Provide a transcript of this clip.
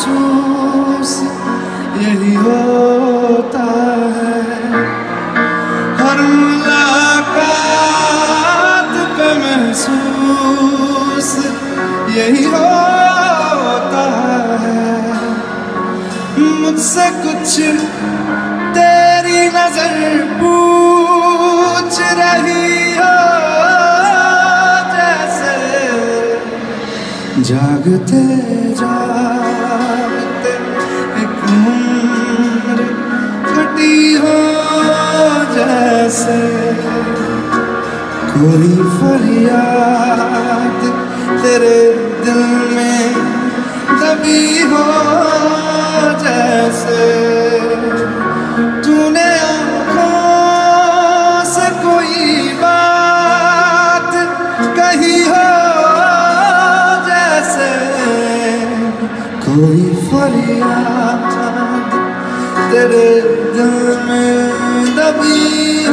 महसूस यही होता है, हर मुलाकात पे महसूस यही होता है। मुझसे कुछ तेरी नजर पूछ रही हो, जैसे जागते जागते एक उम्र कटी हो, जैसे कोई फरियाद तेरे दिल में दबी हो, जैसे तूने आँखों से कोई बात कही हो, जैसे कोई फरियाद तेरे दिल में दबी हो,